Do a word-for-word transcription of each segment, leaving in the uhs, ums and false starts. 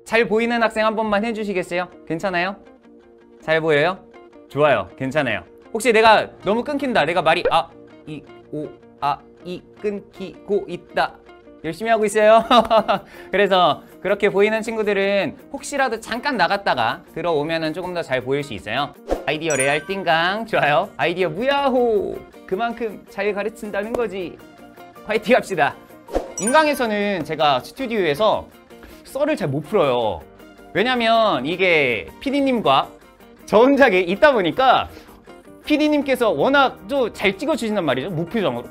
잘 보이는 학생 한 번만 해주시겠어요? 괜찮아요? 잘 보여요? 좋아요. 괜찮아요. 혹시 내가 너무 끊긴다. 내가 말이 아, 이, 오, 아, 이 끊기고 있다. 열심히 하고 있어요. 그래서 그렇게 보이는 친구들은 혹시라도 잠깐 나갔다가 들어오면은 조금 더 잘 보일 수 있어요. 아이디어 레알 띵강 좋아요. 아이디어 무야호 그만큼 잘 가르친다는 거지. 화이팅 합시다. 인강에서는 제가 스튜디오에서 썰을 잘 못 풀어요. 왜냐면 이게 피디님과 저 혼자 있다 보니까 피디님께서 워낙 좀 잘 찍어주신단 말이죠. 무표정으로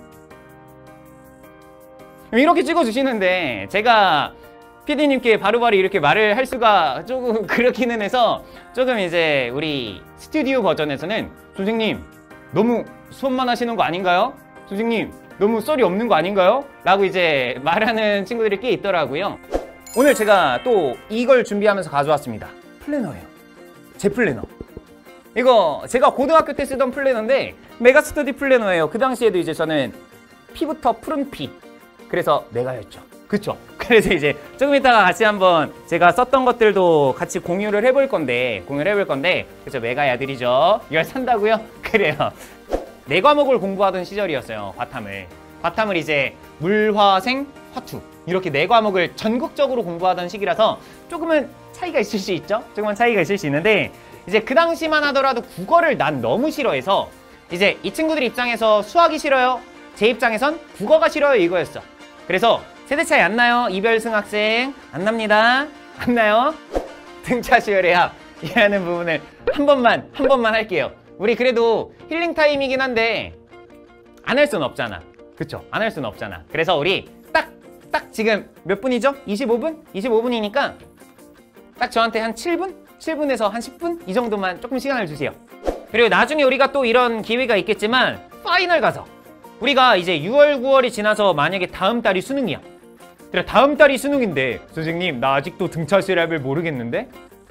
이렇게 찍어주시는데 제가 피디님께 바로바로 이렇게 말을 할 수가 조금 그렇기는 해서 조금 이제 우리 스튜디오 버전에서는 선생님 너무 수업만 하시는 거 아닌가요? 선생님 너무 썰이 없는 거 아닌가요? 라고 이제 말하는 친구들이 꽤 있더라고요. 오늘 제가 또 이걸 준비하면서 가져왔습니다. 플래너예요. 제 플래너. 이거 제가 고등학교 때 쓰던 플래너인데 메가스터디 플래너예요. 그 당시에도 이제 저는 피부터 푸른 피 그래서 메가였죠. 그쵸? 그래서 이제 조금 이따가 같이 한번 제가 썼던 것들도 같이 공유를 해볼 건데 공유를 해볼 건데 그쵸? 메가의 아들이죠. 이걸 산다고요? 그래요. 네 과목을 공부하던 시절이었어요. 과탐을 과탐을 이제 물화생 화투 이렇게 네 과목을 전국적으로 공부하던 시기라서 조금은 차이가 있을 수 있죠. 조금은 차이가 있을 수 있는데 이제 그 당시만 하더라도 국어를 난 너무 싫어해서 이제 이 친구들 입장에서 수학이 싫어요. 제 입장에선 국어가 싫어요 이거였어. 그래서 세대 차이 안 나요? 이별승 학생 안 납니다. 안 나요? 등차 수열의 합이라는 부분을 한 번만 한 번만 할게요. 우리 그래도 힐링 타임이긴 한데 안 할 수는 없잖아. 그쵸? 안 할 수는 없잖아. 그래서 우리 딱 딱 지금 몇 분이죠? 이십오 분? 이십오 분이니까 딱 저한테 한 칠 분? 칠 분에서 한 십 분? 이 정도만 조금 시간을 주세요. 그리고 나중에 우리가 또 이런 기회가 있겠지만 파이널 가서 우리가 이제 유월, 구월이 지나서 만약에 다음 달이 수능이야. 그래 다음 달이 수능인데 선생님 나 아직도 등차 수열합을 모르겠는데?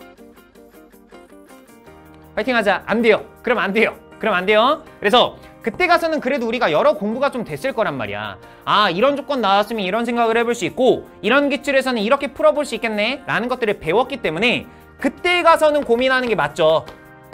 파이팅 하자. 안 돼요. 그럼 안 돼요. 그럼 안 돼요. 그래서 그때 가서는 그래도 우리가 여러 공부가 좀 됐을 거란 말이야. 아 이런 조건 나왔으면 이런 생각을 해볼 수 있고 이런 기출에서는 이렇게 풀어볼 수 있겠네 라는 것들을 배웠기 때문에 그때 가서는 고민하는 게 맞죠.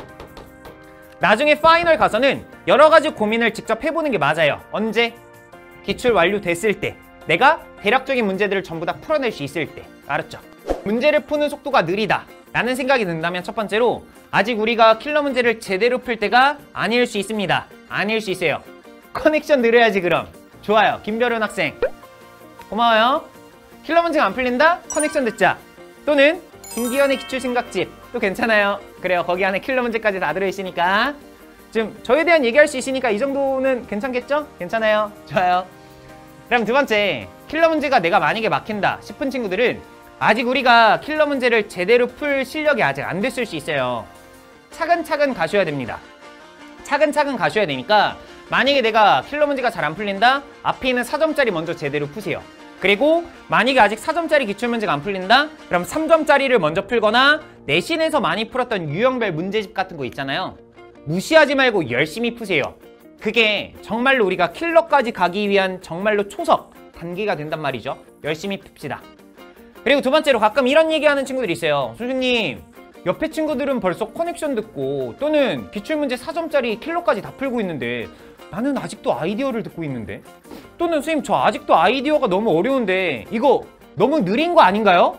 나중에 파이널 가서는 여러 가지 고민을 직접 해보는 게 맞아요. 언제? 기출 완료됐을 때. 내가 대략적인 문제들을 전부 다 풀어낼 수 있을 때. 알았죠? 문제를 푸는 속도가 느리다 라는 생각이 든다면 첫 번째로 아직 우리가 킬러 문제를 제대로 풀 때가 아닐 수 있습니다. 아닐 수 있어요. 커넥션 늘어야지 그럼. 좋아요. 김별은 학생 고마워요. 킬러 문제가 안 풀린다? 커넥션 듣자. 또는 김기현의 기출생각집 또 괜찮아요. 그래요. 거기 안에 킬러 문제까지 다 들어있으니까 지금 저에 대한 얘기할 수 있으니까 이 정도는 괜찮겠죠? 괜찮아요. 좋아요. 그럼 두 번째, 킬러 문제가 내가 만약에 막힌다 싶은 친구들은 아직 우리가 킬러 문제를 제대로 풀 실력이 아직 안 됐을 수 있어요. 차근차근 가셔야 됩니다. 차근차근 가셔야 되니까 만약에 내가 킬러 문제가 잘 안 풀린다? 앞에 있는 사 점짜리 먼저 제대로 푸세요. 그리고 만약에 아직 사 점짜리 기출문제가 안 풀린다? 그럼 삼 점짜리를 먼저 풀거나 내신에서 많이 풀었던 유형별 문제집 같은 거 있잖아요. 무시하지 말고 열심히 푸세요. 그게 정말로 우리가 킬러까지 가기 위한 정말로 초석, 단계가 된단 말이죠. 열심히 풉시다. 그리고 두 번째로 가끔 이런 얘기하는 친구들이 있어요. 선생님, 옆에 친구들은 벌써 커넥션 듣고 또는 기출문제 사 점짜리 킬러까지 다 풀고 있는데 나는 아직도 아이디어를 듣고 있는데 또는 선생님 저 아직도 아이디어가 너무 어려운데 이거 너무 느린 거 아닌가요?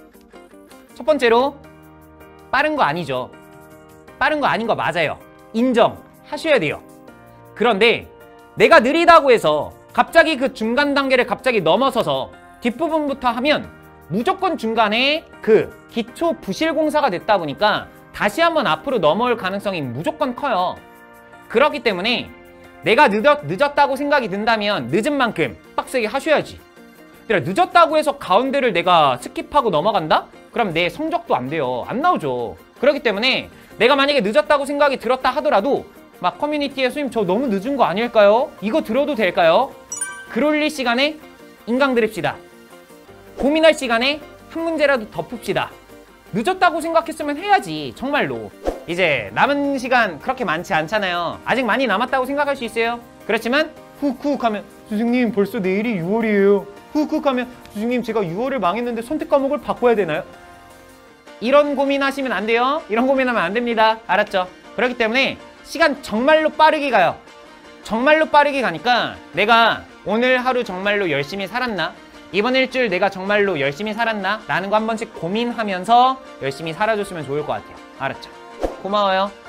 첫 번째로 빠른 거 아니죠. 빠른 거 아닌 거 맞아요. 인정하셔야 돼요. 그런데 내가 느리다고 해서 갑자기 그 중간 단계를 갑자기 넘어서서 뒷부분부터 하면 무조건 중간에 그 기초 부실 공사가 됐다 보니까 다시 한번 앞으로 넘어올 가능성이 무조건 커요. 그렇기 때문에 내가 늦었, 늦었다고 생각이 든다면 늦은 만큼 빡세게 하셔야지. 늦었다고 해서 가운데를 내가 스킵하고 넘어간다? 그럼 내 성적도 안 돼요. 안 나오죠. 그렇기 때문에 내가 만약에 늦었다고 생각이 들었다 하더라도 막 커뮤니티에 선생님 저 너무 늦은 거 아닐까요? 이거 들어도 될까요? 글 올릴 시간에 인강 들읍시다. 고민할 시간에 한 문제라도 더 풉시다. 늦었다고 생각했으면 해야지. 정말로. 이제 남은 시간 그렇게 많지 않잖아요. 아직 많이 남았다고 생각할 수 있어요. 그렇지만 훅훅 하면 선생님 벌써 내일이 유월이에요. 훅훅 하면 선생님 제가 유월을 망했는데 선택 과목을 바꿔야 되나요? 이런 고민하시면 안 돼요. 이런 고민하면 안 됩니다. 알았죠? 그렇기 때문에 시간 정말로 빠르게 가요. 정말로 빠르게 가니까 내가 오늘 하루 정말로 열심히 살았나? 이번 일주일 내가 정말로 열심히 살았나? 라는 거 한 번씩 고민하면서 열심히 살아줬으면 좋을 것 같아요. 알았죠? 고마워요.